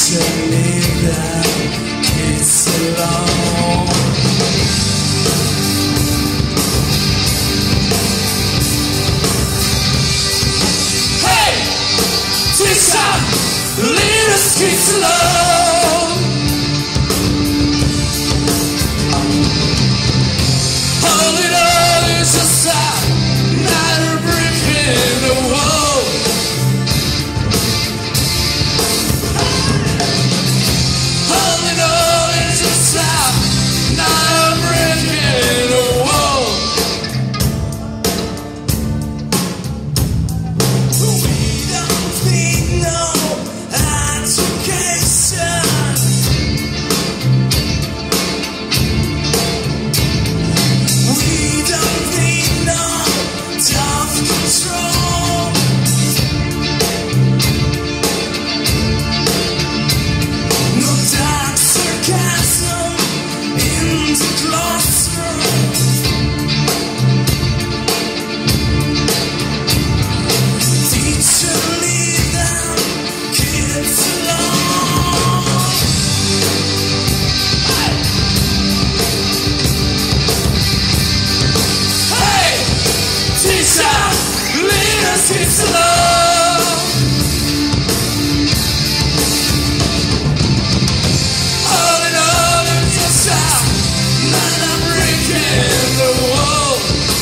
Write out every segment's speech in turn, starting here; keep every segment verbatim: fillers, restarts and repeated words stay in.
should leave them kids alone. Hey, teacher, leave us kids alone. All it all is just a matter of breaking the wall. All it all is just a matter of breaking the wall. We don't need no education. We don't need no tough control. No dark sarcasm in the classroom. Teacher, leave them kids alone. Hey, teacher, leave us kids alone. All in all, it's just a matter of breaking the wall.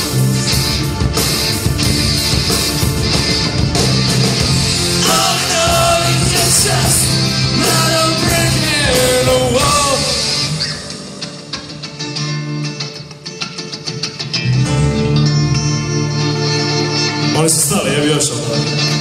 All in all, it's just a matter of breaking the wall. Oni su stali, ja bi još ovo.